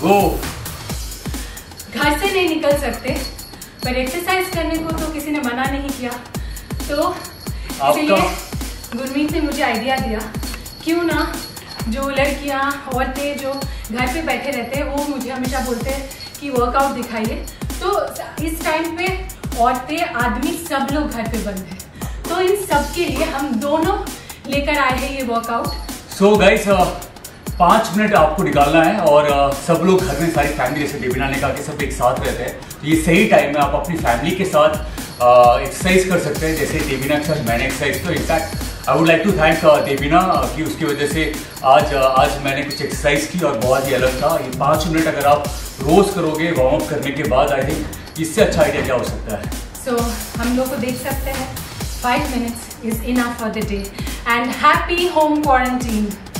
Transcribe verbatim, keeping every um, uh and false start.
गो। घर से नहीं निकल सकते पर एक्सरसाइज करने को तो किसी ने मना नहीं किया, तो इसलिए गुरमीत ने मुझे आइडिया दिया क्यों ना जो लड़कियां औरतें जो घर पे बैठे रहते हैं वो मुझे हमेशा बोलते हैं कि वर्कआउट दिखाइए, तो इस टाइम पे औरतें आदमी सब लोग घर पे बंद है, तो इन सब के लिए हम दोनों लेकर आए हैं ये वर्कआउट। सो गाइस पाँच मिनट आपको निकालना है और uh, सब लोग घर में सारी फैमिली जैसे देवीना ने कहा कि सब एक साथ रहते हैं, तो ये सही टाइम है आप अपनी फैमिली के साथ एक्सरसाइज uh, कर सकते हैं जैसे देवीना के साथ मैंने एक्सरसाइज। तो in fact I would like to thank Devina कि उसकी वजह से आज uh, आज मैंने कुछ एक्सरसाइज की और बहुत ही अलग था। ये पाँच मिनट अगर आप रोज करोगे वार्म अप करने के बाद, आई थिंक इससे अच्छा आइडिया क्या हो सकता है। सो so, हम लोग को देख सकते हैं five minutes is enough for the day and happy home quarantine.